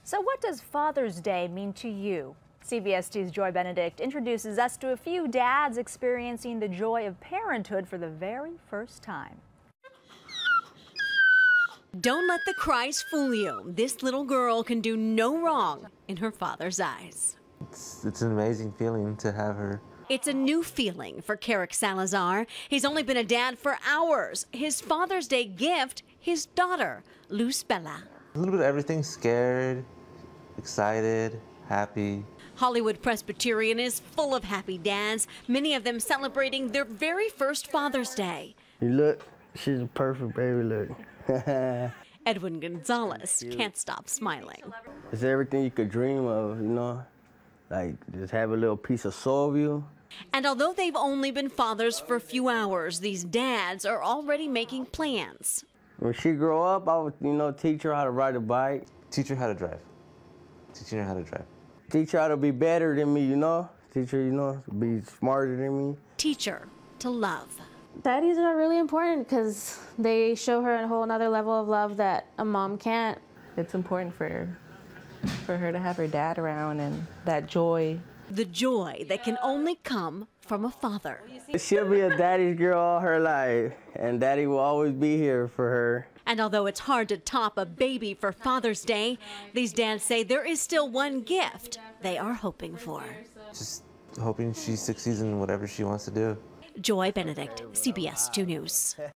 So what does Father's Day mean to you? CBS 2's Joy Benedict introduces us to a few dads experiencing the joy of parenthood for the very first time. Don't let the cries fool you. This little girl can do no wrong in her father's eyes. It's an amazing feeling to have her. It's a new feeling for Carrick Salazar. He's only been a dad for hours. His Father's Day gift, his daughter, Luz Bella. A little bit of everything, scared, excited, happy. Hollywood Presbyterian is full of happy dads, many of them celebrating their very first Father's Day. You look, she's a perfect baby, look. Edwin Gonzalez can't stop smiling. It's everything you could dream of, you know? Like, just have a little piece of soul of you. And although they've only been fathers for a few hours, these dads are already making plans. When she grow up, I would, teach her how to ride a bike. Teach her how to drive. Teaching her how to drive. Teach her how to be better than me, Teach her, to be smarter than me. Teach her to love. Daddies are really important because they show her a whole nother level of love that a mom can't. It's important for her to have her dad around and that joy. The joy that can only come from a father. She'll be a daddy's girl all her life, and daddy will always be here for her. And although it's hard to top a baby for Father's Day, these dads say there is still one gift they are hoping for. Just hoping she succeeds in whatever she wants to do. Joy Benedict, CBS 2 News.